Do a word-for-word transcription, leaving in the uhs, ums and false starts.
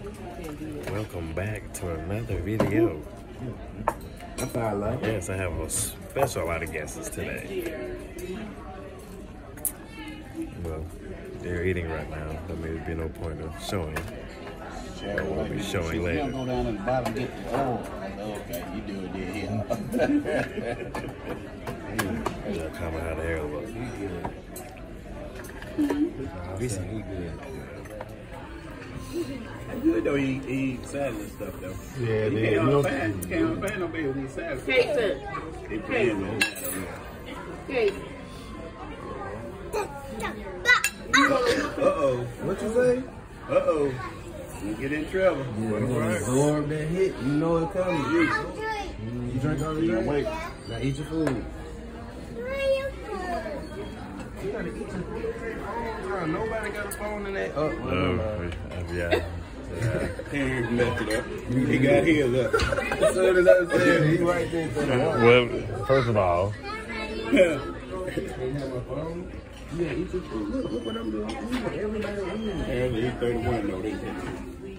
Welcome back to another video. That's all I love. Yes, I have a special lot of guests today. Well, they're eating right now. There may be no point of showing. I won't be showing later. You go down at the bottom and get the oh, okay, you do it there. Yeah, comment how the hair looks. He good. He good. That's good though. He he eat salad and stuff though. Yeah, he they can't no. find can't find no baby eat salad. Taste it. They playing man. Taste. Uh oh. What you say? Uh oh. You get in trouble. You gonna absorb that hit. You know it coming. You, you drink all the drink. Wait. Now eat your food. You gotta eat your food. Nobody got a phone in that. Oh, No, yeah. yeah. He messed it up. He got his up. As soon as I said he right there. Well, first of all, Yeah. Ain't have my phone. Yeah, eat your food. Look, look what I'm doing. I'm eating. Everybody eating. Apparently he's thirty-one though, didn't he?